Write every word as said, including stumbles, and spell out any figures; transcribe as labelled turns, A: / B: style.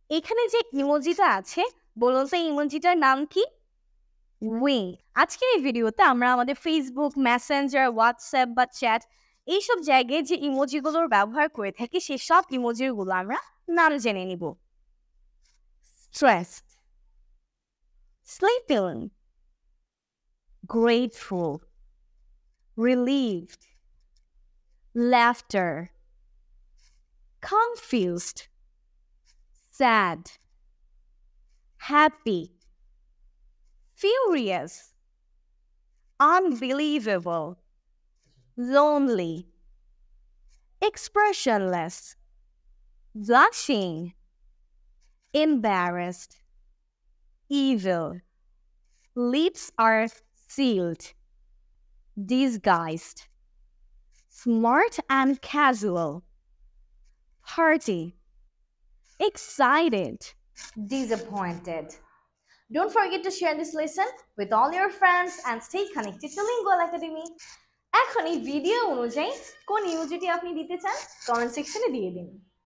A: এখানে যে ইমোজিটা আছে বলুন তো ইমোজিটার নাম কি? উইং। আজকের এই ভিডিওতে আমরা আমাদের ফেসবুক, মেসেঞ্জার, হোয়াটসঅ্যাপ বা চ্যাট এইসব জায়গায় যে ইমোজিগুলোর ব্যবহার করে থাকি সেসব ইমোজিগুলো আমরা নাম জেনে নিব। Stressed, sleeping, grateful, relieved, laughter, confused, sad, happy, furious, unbelievable, lonely, expressionless, blushing, embarrassed, evil, lips are sealed, disguised, smart and casual, hearty, excited, disappointed. Don't forget to share this lesson with all your friends and stay connected to Lingual Academy. এখন এই video অনুযায়ী কোন ইমোজিটি আপনি দিতে চান comment সেকশনে দিয়ে দিন।